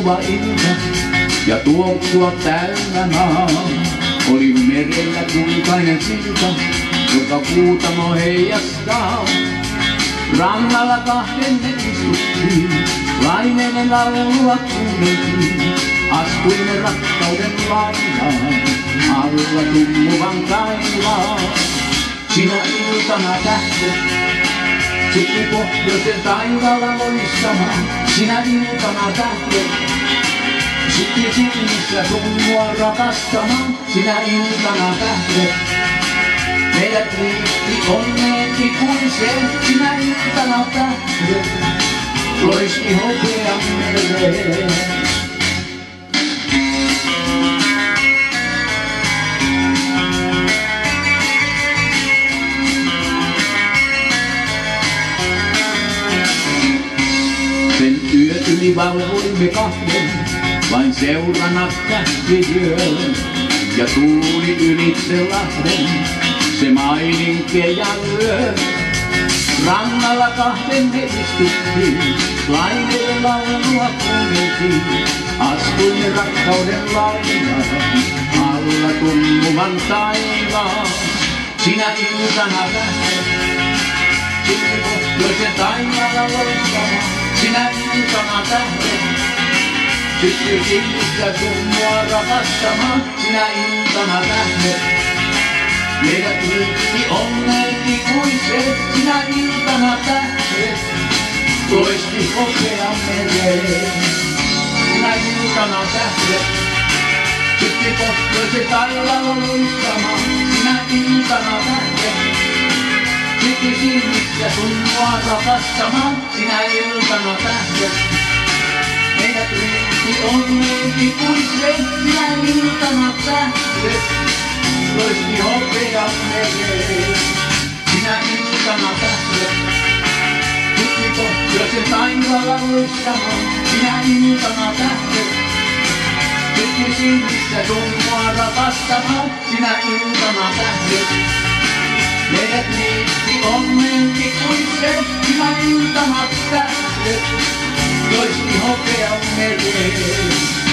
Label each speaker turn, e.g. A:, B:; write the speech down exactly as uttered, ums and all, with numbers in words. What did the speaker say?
A: tummuva ilta ja tuoksua täynnä maa. Oli merellä kultainen silta, joka kuutamo heijastaa. Rannalla kahden me istuttiin, laineinen laulua kuunneltiin. Astuimme rakkauden lainaan, alla tummuvan taivaan. Sinä iltana tähdet, sykkyi pohjoisen taivaalla loistamaan. Sinä iltana tähdet, sykkyi silmissä sun mua rakastamaan. Sinä iltana tähdet, meidät liitti onneen ikuiseen. Sinä iltana tähdet, loisti hopean mereen. Sen yö yli valvoimme kahden, vain seurana tähtiyön. Ja tuuli ylitse lahden, se maininkeja lyö. Rannalla kahden me istuttiin, laineiden laulua kuunneltiin. Astuimme rakkauden lainaan, alla tummuvan taivaan. Sinä iltana tähdet, sykkyi pohjoisen taivaalla loistamaan. Sinä iltana tähdet, sykkyi silmissä sun mua rakastamaan. Sinä iltana tähdet, meidät liitti onneen ikuiseen. Sinä iltana tähdet, loisti hopean mereen. Sinä iltana tähdet, sykkyi pohjoisen taivaalla loistamaan. Sinä iltana tähdet, sykkyi silmissä sun mua rakastamaan. Sinä iltana tähdet, meidät liitti onneen ikuiseen. Sinä iltana tähdet, loisti hopean mereen. Sinä iltana tähdet, sykkyi pohjoisen taivaalla loistamaan. Sinä iltana tähdet, sykkyi silmissä sun mua rakastamaan. Sinä iltana tähdet, meidät liitti onneen ikuiseen. Sinä iltana tähdet, loisti hopean mereen.